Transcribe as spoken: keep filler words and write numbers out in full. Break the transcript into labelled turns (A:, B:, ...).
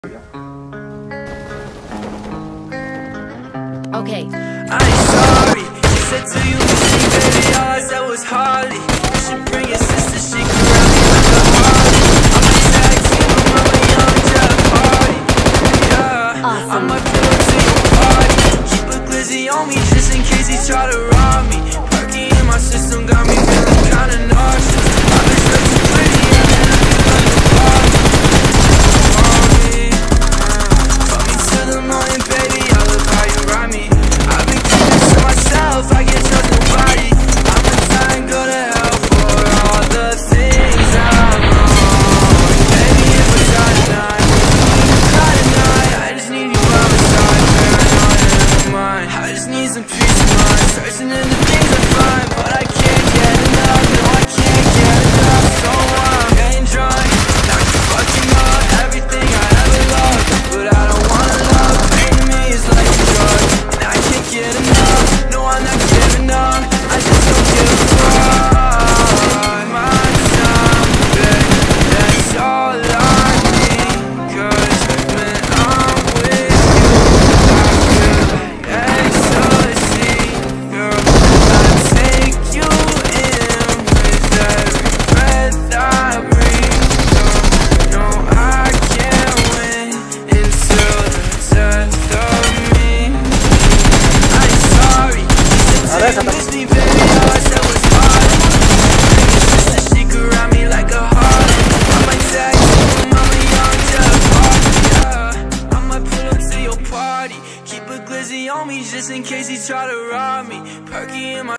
A: Okay.
B: I ain't sorry. She said to you, listen, baby, all I said was Harley. You should bring your sister, she can ride me like a Harley. I'm a tag team, I'm a young jet party. Yeah, awesome. I might pull up to your party. Keep a glizzy on me just in case he try to rob me. Perky in my system got me feeling kinda nauseous.